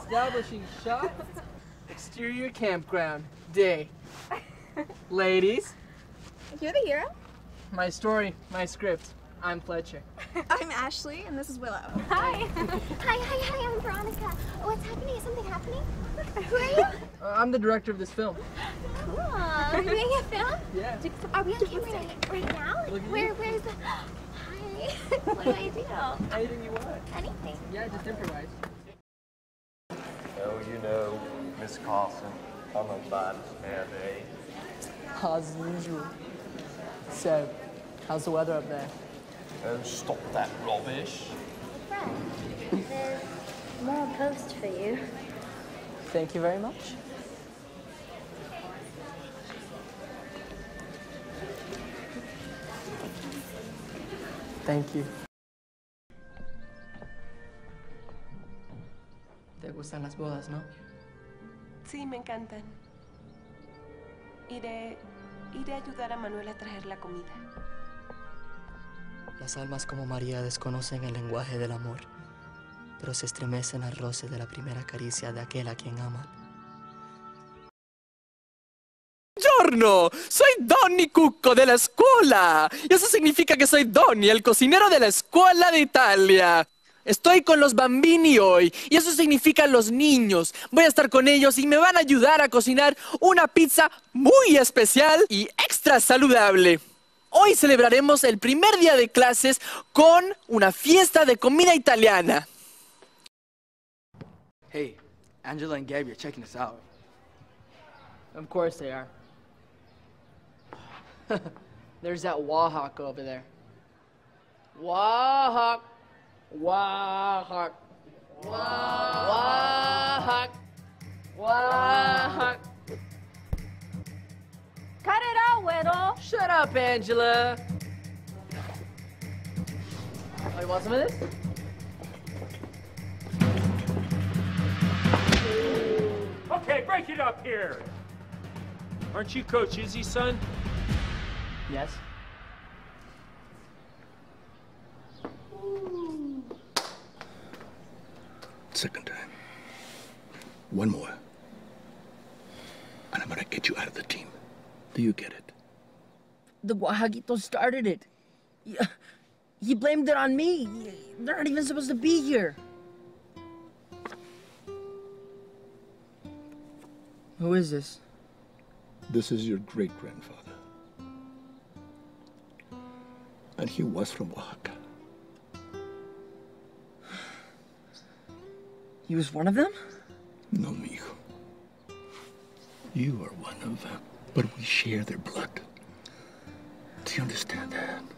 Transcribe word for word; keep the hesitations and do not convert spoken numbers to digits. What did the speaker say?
Establishing shot. Exterior campground. Day. Ladies. You're the hero? My story, my script. I'm Fletcher. I'm Ashley, and this is Willow. Hi. hi, hi, hi, I'm Veronica. What's happening? Is something happening? Who are you? Uh, I'm the director of this film. Cool. Are we doing a film? Yeah. Are we on camera right, right now? Look at Where, you. where's the... Hi. What do I do? Anything you want. Anything. Yeah, just improvise. Oh, you know, Miss Carson, I'm a bad man, eh? As usual. So, how's the weather up there? Oh, stop that rubbish. Fred, there's more post for you. Thank you very much. Thank you. ¿Te gustan las bodas, no? Sí, me encantan. Iré, iré a ayudar a Manuel a traer la comida. Las almas como María desconocen el lenguaje del amor, pero se estremecen al roce de la primera caricia de aquel a quien aman. Buongiorno, soy Donny Cucco de la escuela. Y eso significa que soy Donny, el cocinero de la escuela de Italia. Estoy con los bambini hoy, y eso significa los niños. Voy a estar con ellos y me van a ayudar a cocinar una pizza muy especial y extra saludable. Hoy celebraremos el primer día de clases con una fiesta de comida italiana. Hey, Angela and Gabby are checking us out. Of course they are. There's that Wahawk over there. Wahawk. Wahawk. Wahawk. Wahawk. Cut it out, Whittle. Shut up, Angela. Oh, you want some of this? Okay, break it up here. Aren't you Coach Izzy's son? Yes. Second time. One more. And I'm gonna get you out of the team. Do you get it? The Guajagito started it. He, he blamed it on me. They're not even supposed to be here. Who is this? This is your great-grandfather. And he was from Oaxaca. He was one of them? No, mijo. You are one of them. But we share their blood. Do you understand that?